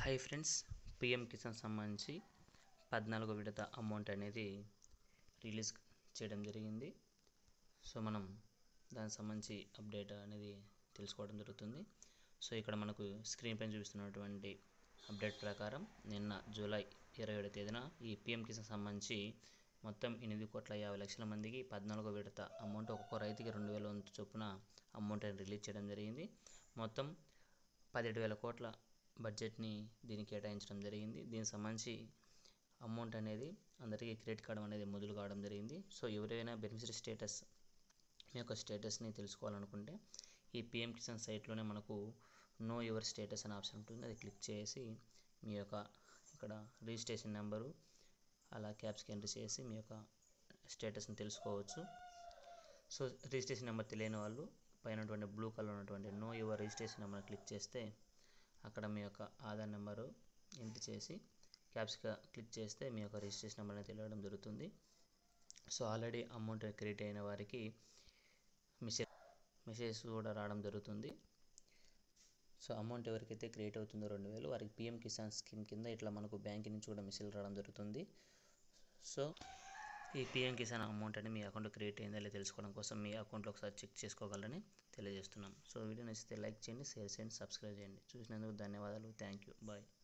Hi friends, Kisan సంబంధించి 14వ విడత amount అనేది రిలీజ్ చేయడం జరిగింది. సో మనం దానికి సంబంధించి అప్డేట్ అనేది తెలుసుకోవడం జరుగుతుంది. సో ఇక్కడ మనకు స్క్రీన్ పైన చూపిస్తున్నటువంటి అప్డేట్ ప్రకారం నిన్న జూలై 27వ తేదీన ఈ కిసాన్ సంబంధించి మొత్తం 8,50,00,000 మందికి 14వ విడత అమౌంట్ ఒక్కొక్క రైతుకి 2,000 వంతు చొప్పున అమౌంట్ రిలీజ్ చేయడం జరిగింది. మొత్తం 17,000 కోట్ల బడ్జెట్ని దీనికి కేటాయించడం జరిగింది. దీనికి సంబంధించి అమౌంట్ అనేది అందరికీ క్రెడిట్ కార్డు అనేది మొదలు కావడం జరిగింది. సో ఎవరైనా బెనిఫిషరీ స్టేటస్ మీ యొక్క స్టేటస్ని తెలుసుకోవాలనుకుంటే ఈ కిసాన్ సైట్లోనే మనకు నో యువర్ స్టేటస్ అనే ఆప్షన్ ఉంటుంది. అది క్లిక్ చేసి మీ యొక్క ఇక్కడ రిజిస్ట్రేషన్ నెంబరు అలా క్యాప్స్కి ఎంటర్ చేసి మీ యొక్క స్టేటస్ని తెలుసుకోవచ్చు. సో రిజిస్ట్రేషన్ నెంబర్ తెలియని వాళ్ళు పైన బ్లూ కలర్ ఉన్నటువంటి know your registration number click చేస్తే అక్కడ మీ యొక్క ఆధార్ నెంబరు ఎంటర్ చేసి క్యాప్స్గా క్లిక్ చేస్తే మీ యొక్క రిజిస్ట్రేషన్ నెంబర్ అనేది తెలియడం జరుగుతుంది. సో ఆల్రెడీ అమౌంట్ క్రెడిట్ అయిన వారికి మెసేజ్ కూడా రావడం జరుగుతుంది. సో అమౌంట్ ఎవరికైతే క్రియేట్ అవుతుందో 2,000 వారికి కిసాన్ స్కీమ్ కింద ఇట్లా మనకు బ్యాంక్ నుంచి కూడా మెసేజ్ రావడం జరుగుతుంది. సో ఈ కిసాన్ అమౌంట్ అనేది మీ అకౌంట్లో క్రియేట్ అయిందా లేదా తెలుసుకోవడం కోసం మీ అకౌంట్లో ఒకసారి చెక్ చేసుకోగలరని తెలియజేస్తున్నాం. సో వీడియో నచ్చితే లైక్ చేయండి, షేర్ చేయండి, సబ్స్క్రైబ్ చేయండి. చూసినందుకు ధన్యవాదాలు. Thank you. బాయ్.